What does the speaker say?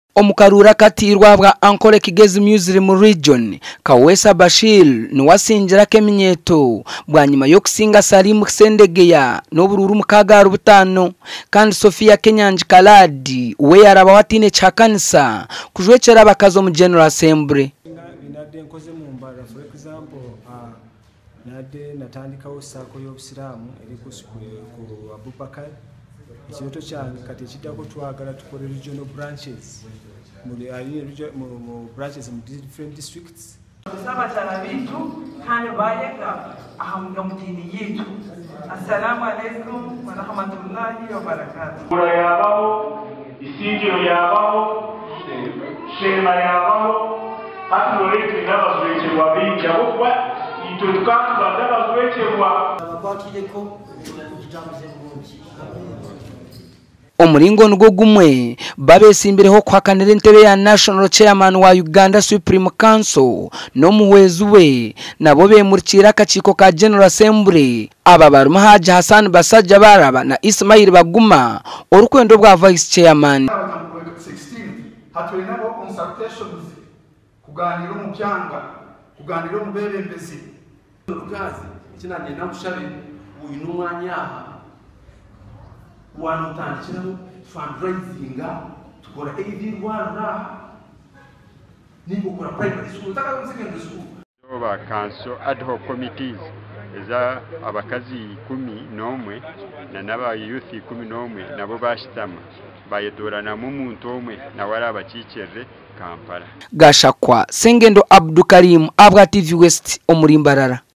Omukarura katirwa bwa Ankole Kigezi Muslim Region Kawesa Bashir ni wasinjira keminyeto bwa nyuma yo kusinga Salim Kisendegeya n'obururu mukagaru butano kandi Sofia Kenyanji Kaladi we yaraba watine chakanisa kujwekera bakazo mu General Assembly. Binadde nkoze mu Mbarara, for example nadde natandikawo sako y'obusiraamu eri ku Abubakar. Ikibazo cyange kati kidako twagala tukore regional branches mu branches mu different districts. Saba cyane bitu kandi bayega ahamga mutini yitu. Assalamu alaykum wa rahmatullahi wa barakatuh. Ura yabaho, isingiro yabaho, shema yabaho, haturete n'abazwekerwa bijya kuba ito tukatu bazwekerwa bakireko tujamuze mu Omuringo nugo gumwe babesimbireho kwakanira entebe ya National Chairman wa Uganda Supreme Council no muhwezuwe nabo bemurikira akaciko ka General Assembly aba baruma Haji Hassan Basajja Baraba na Ismail Baguma orukwendo bwa Vice Chairman. 16 hatwenabo consultations kuganira mu byanga kuganira mu bayebembezi ugazi kinanye namushabe uyu numwanya wanutandikira fundraising tukora AD Rwanda nimbo kora primary school taka secondary school ba council ad hoc committees eza abakazi 11 na naba youth 11 nabo bashitama bayedorana mu muntu omwe na wari abakikere Kampala. Gashakwa Sengendo Abdukarim Abga TV West Mbarara.